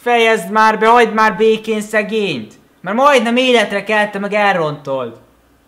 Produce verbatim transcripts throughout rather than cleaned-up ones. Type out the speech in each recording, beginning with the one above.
Fejezd már be, hagyd már békén szegényt! Mert majdnem életre kelte, meg elrontold.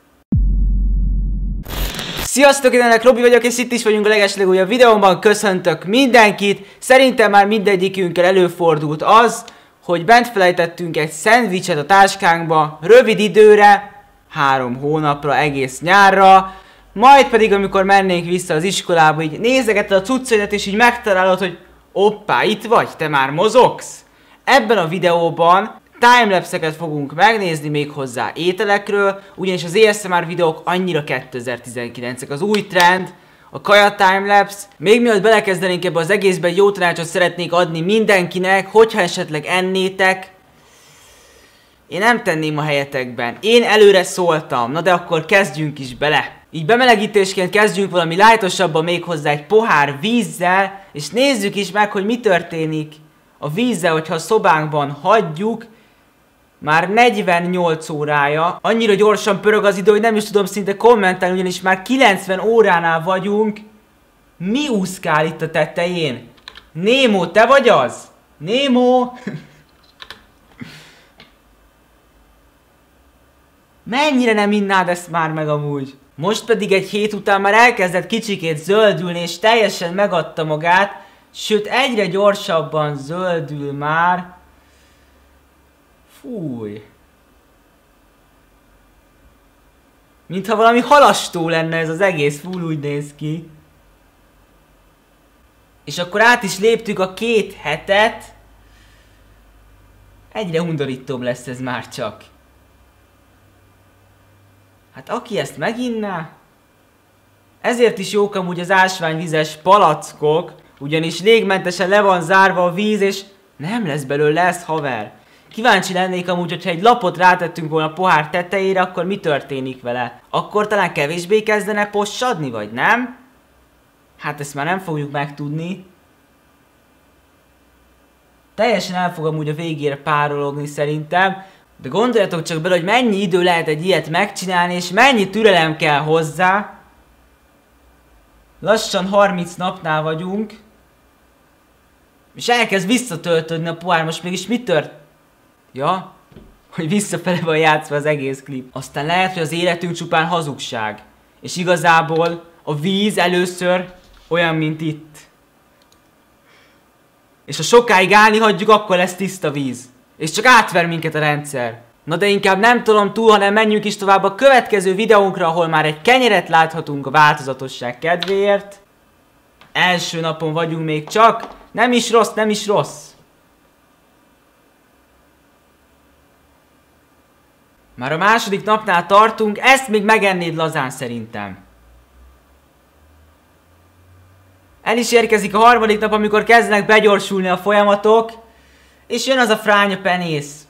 Sziasztok, én ennek Robi vagyok, és itt is vagyunk a legeslegújabb videómban. Köszöntök mindenkit. Szerintem már mindegyikünkkel előfordult az, hogy bent felejtettünk egy szendvicset a táskánkba rövid időre, három hónapra, egész nyárra. Majd pedig, amikor mennénk vissza az iskolába, így nézegeted a cuccaidat, és így megtalálod, hogy hoppá, itt vagy, te már mozogsz. Ebben a videóban timelapse-eket fogunk megnézni, még hozzá ételekről, ugyanis az á es em er videók annyira kétezer-tizenkilencek, az új trend, a kaja timelapse. Még mielőtt belekezdenénk ebbe az egészbe, egy jó tanácsot szeretnék adni mindenkinek, hogyha esetleg ennétek. Én nem tenném a helyetekben. Én előre szóltam, na de akkor kezdjünk is bele. Így bemelegítésként kezdjünk valami lájtosabban, még hozzá egy pohár vízzel, és nézzük is meg, hogy mi történik a vízzel, hogyha a szobánkban hagyjuk. Már negyvennyolc órája, annyira gyorsan pörög az idő, hogy nem is tudom szinte kommentálni, ugyanis már kilencven óránál vagyunk. Mi úszkál itt a tetején? Némo, te vagy az? Némo! Mennyire nem innád ezt már meg amúgy? Most pedig egy hét után már elkezdett kicsikét zöldülni, és teljesen megadta magát, sőt egyre gyorsabban zöldül már. Fúj. Mintha valami halastó lenne ez az egész, full úgy néz ki. És akkor át is léptük a két hetet. Egyre undorítóbb lesz ez már csak. Hát aki ezt meginná... Ezért is jók amúgy az ásványvizes palackok, ugyanis légmentesen le van zárva a víz, és nem lesz belőle ez, haver. Kíváncsi lennék amúgy, hogyha egy lapot rátettünk volna a pohár tetejére, akkor mi történik vele? Akkor talán kevésbé kezdene possadni, vagy nem? Hát ezt már nem fogjuk megtudni. Teljesen el fog amúgy a végére párologni szerintem. De gondoljatok csak bele, hogy mennyi idő lehet egy ilyet megcsinálni, és mennyi türelem kell hozzá. Lassan harminc napnál vagyunk. És elkezd visszatöltődni a pohár, most mégis mi tört? Ja, hogy visszafele van játszva az egész klip. Aztán lehet, hogy az életünk csupán hazugság. És igazából a víz először olyan, mint itt. És ha sokáig állni hagyjuk, akkor lesz tiszta víz. És csak átver minket a rendszer. Na de inkább nem tolom túl, hanem menjünk is tovább a következő videónkra, ahol már egy kenyeret láthatunk a változatosság kedvéért. Első napon vagyunk még csak. Nem is rossz, nem is rossz. Már a második napnál tartunk, ezt még megennéd lazán szerintem. El is érkezik a harmadik nap, amikor kezdenek begyorsulni a folyamatok. És jön az a fránya penész.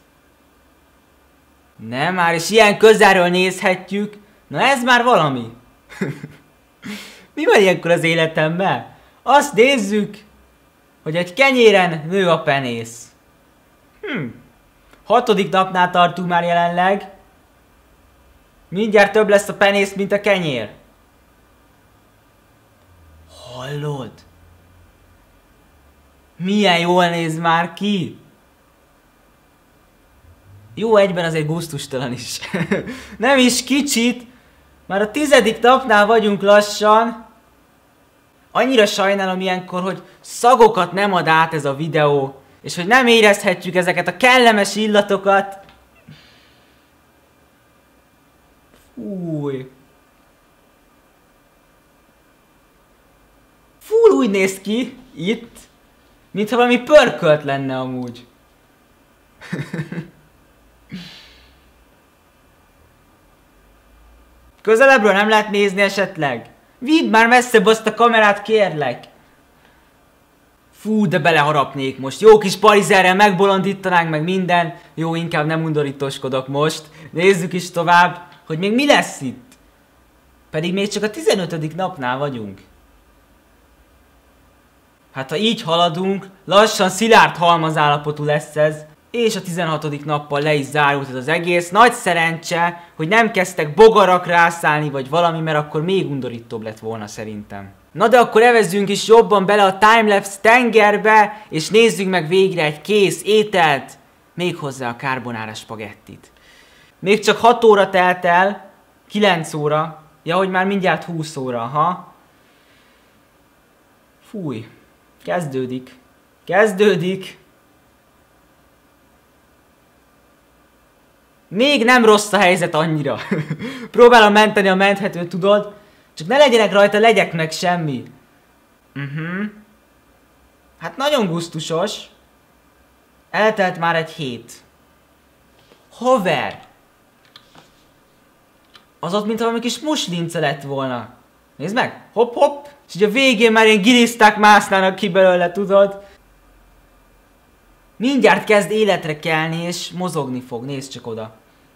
Nem már, és ilyen közelről nézhetjük. Na ez már valami. Mi van ilyenkor az életemben? Azt nézzük, hogy egy kenyéren nő a penész. Hm. Hatodik napnál tartunk már jelenleg. Mindjárt több lesz a penész, mint a kenyér. Hallod? Milyen jól néz már ki? Jó, egyben azért gusztustalan is. Nem is kicsit. Már a tizedik napnál vagyunk lassan. Annyira sajnálom ilyenkor, hogy szagokat nem ad át ez a videó. És hogy nem érezhetjük ezeket a kellemes illatokat. Fúj. Full úgy néz ki itt, mintha valami pörkölt lenne amúgy. Közelebbről nem lehet nézni esetleg? Vidd már messzebb azt a kamerát, kérlek. Fú, de beleharapnék most. Jó kis parizerrel megbolondítanánk meg minden. Jó, inkább nem undorítóskodok most. Nézzük is tovább, hogy még mi lesz itt. Pedig még csak a tizenötödik napnál vagyunk. Hát ha így haladunk, lassan szilárd halmazállapotú lesz ez. És a tizenhatodik nappal le is zárult ez az egész. Nagy szerencse, hogy nem kezdtek bogarak rászállni, vagy valami, mert akkor még undorítóbb lett volna szerintem. Na de akkor evezzünk is jobban bele a timelapse tengerbe, és nézzük meg végre egy kész ételt, méghozzá a carbonara spagettit. Még csak hat óra telt el, kilenc óra, ja, hogy már mindjárt húsz óra, ha? Fúj, kezdődik, kezdődik. Még nem rossz a helyzet annyira. Próbálom menteni a menthetőt, tudod? Csak ne legyenek rajta legyek meg semmi. Uh-huh. Hát nagyon gusztusos. Eltelt már egy hét. Haver! Az ott, mint valami kis muslince lett volna. Nézd meg! Hopp, hopp! És ugye a végén már ilyen giliszták másznának ki belőle, tudod? Mindjárt kezd életre kelni és mozogni fog. Nézd csak oda.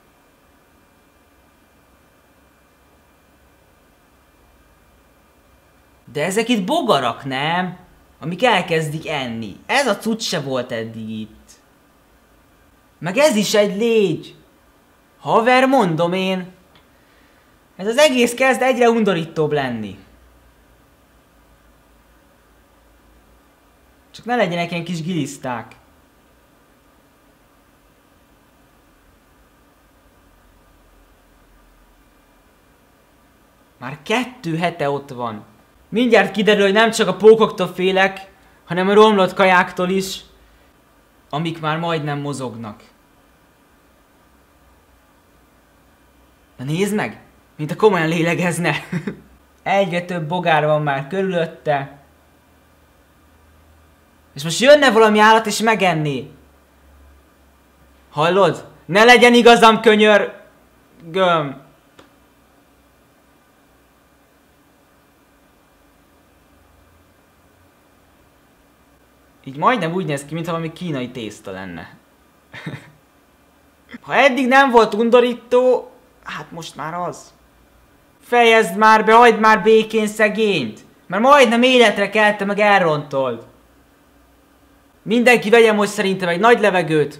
De ezek itt bogarak, nem? Amik elkezdik enni. Ez a cucc se volt eddig itt. Meg ez is egy légy. Haver, mondom én. Ez az egész kezd egyre undorítóbb lenni. Csak ne legyenek ilyen kis giliszták. Már kettő hete ott van. Mindjárt kiderül, hogy nem csak a pókoktól félek, hanem a romlott kajáktól is, amik már majdnem mozognak. Na nézd meg! Mint a komolyan lélegezne. Egyre több bogár van már körülötte. És most jönne valami állat és megenné. Hallod? Ne legyen igazam, könyör... Göm. Így majdnem úgy néz ki, mintha valami kínai tészta lenne. Ha eddig nem volt undorító, hát most már az. Fejezd már be, hagyd már békén szegényt! Mert majdnem életre kelte, meg elrontold. Mindenki vegye most szerintem egy nagy levegőt.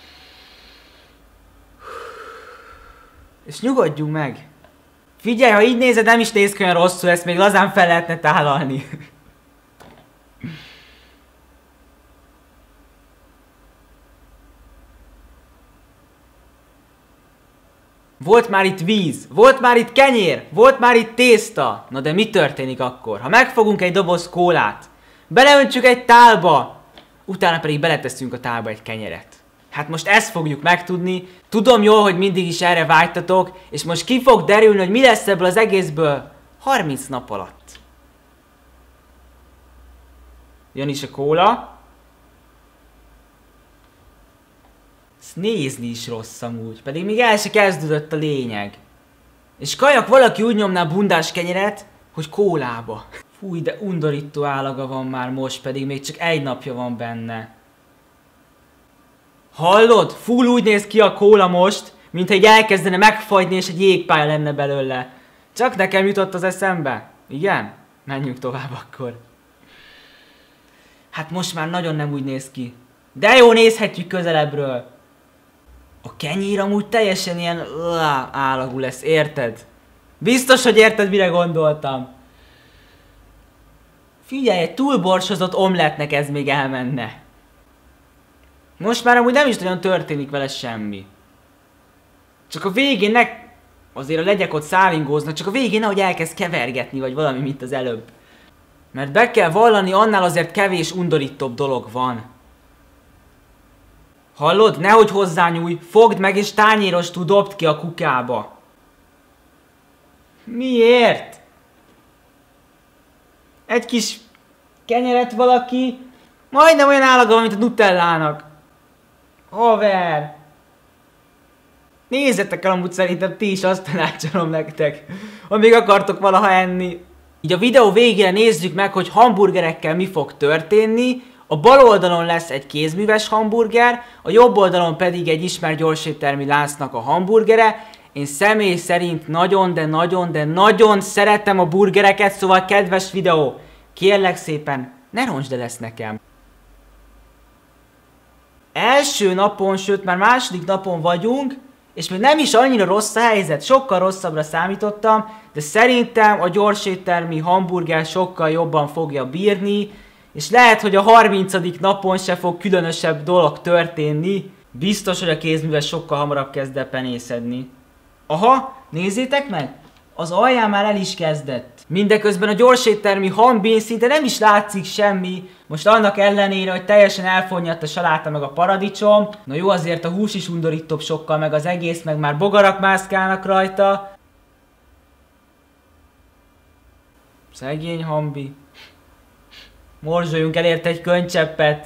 És nyugodjunk meg. Figyelj, ha így nézed, nem is néz ki olyan rosszul, ezt még lazán fel lehetne tálalni. Volt már itt víz, volt már itt kenyér, volt már itt tészta. Na de mi történik akkor? Ha megfogunk egy doboz kólát, beleöntsük egy tálba, utána pedig beleteszünk a tálba egy kenyeret. Hát most ezt fogjuk megtudni. Tudom jól, hogy mindig is erre vágytatok, és most ki fog derülni, hogy mi lesz ebből az egészből harminc nap alatt. Jön is a kóla. Ezt nézni is rossz amúgy, pedig még el se kezdődött a lényeg. És kajak valaki úgy nyomná a bundás kenyeret, hogy kólába. Fúj, de undorító állaga van már most, pedig még csak egy napja van benne. Hallod? Full úgy néz ki a kóla most, mintha egy elkezdene megfagyni és egy jégpálya lenne belőle. Csak nekem jutott az eszembe. Igen? Menjünk tovább akkor. Hát most már nagyon nem úgy néz ki. De jó, nézhetjük közelebbről. A kenyér amúgy teljesen ilyen állagú lesz, érted? Biztos, hogy érted, mire gondoltam. Figyelj, egy túlborsozott omlettnek ez még elmenne. Most már amúgy nem is nagyon történik vele semmi. Csak a végén ne... Azért a legyek ott szálingóznak, csak a végén nehogy elkezd kevergetni, vagy valami, mint az előbb. Mert be kell vallani, annál azért kevés undorítóbb dolog van. Hallod? Nehogy hozzányúj, fogd meg és tányérostul dobd ki a kukába. Miért? Egy kis kenyeret valaki, majdnem olyan állaga van, mint a nutellának. Haver! Nézzetek el, amúgy szerintem ti is, azt tanácsolom nektek, ha még akartok valaha enni. Így a videó végére nézzük meg, hogy hamburgerekkel mi fog történni. A bal oldalon lesz egy kézműves hamburger, a jobb oldalon pedig egy ismert gyorséttermi láncnak a hamburgere. Én személy szerint nagyon, de nagyon, de nagyon szeretem a burgereket, szóval kedves videó, kérlek szépen, ne roncsd el ezt nekem. Első napon, sőt már második napon vagyunk, és még nem is annyira rossz a helyzet, sokkal rosszabbra számítottam, de szerintem a gyorséttermi hamburger sokkal jobban fogja bírni, és lehet, hogy a harmincadik napon se fog különösebb dolog történni. Biztos, hogy a kézműves sokkal hamarabb kezd el penészedni. Aha, nézzétek meg! Az alján már el is kezdett. Mindeközben a gyorséttermi hambin szinte nem is látszik semmi. Most annak ellenére, hogy teljesen elfonnyadt a saláta meg a paradicsom. Na jó, azért a hús is undorítóbb sokkal, meg az egész, meg már bogarak mászkálnak rajta. Szegény hambi. Morzsoljunk el érte egy könycseppet.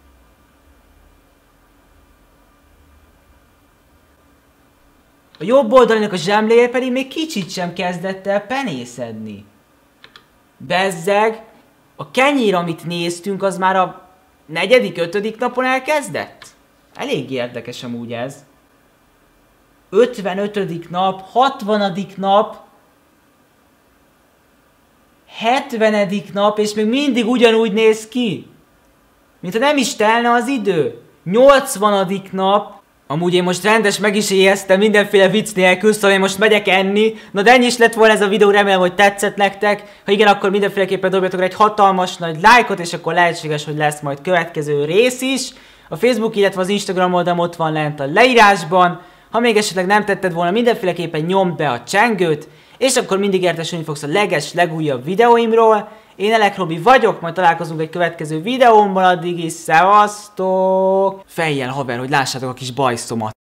A jobb oldalinak a zsemléje pedig még kicsit sem kezdett el penészedni. Bezzeg, a kenyér, amit néztünk, az már a negyedik, ötödik napon elkezdett? Elég érdekes amúgy ez. ötvenötödik nap, hatvanadik nap, hetvenedik nap, és még mindig ugyanúgy néz ki. Mintha nem is telne az idő. nyolcvanadik nap. Amúgy én most rendes meg is éheztem mindenféle vicc nélkül, szóval én most megyek enni. Na de ennyi is lett volna ez a videó, remélem, hogy tetszett nektek. Ha igen, akkor mindenféleképpen dobjatok egy hatalmas nagy lájkot, és akkor lehetséges, hogy lesz majd következő rész is. A Facebook, illetve az Instagram oldalam ott van lent a leírásban. Ha még esetleg nem tetted volna, mindenféleképpen nyomd be a csengőt, és akkor mindig értesülni fogsz a leges, legújabb videóimról. Én Elek Robi vagyok, majd találkozunk egy következő videómban, addig is szevasztok! Fejjel haver, hogy lássátok a kis bajszomat!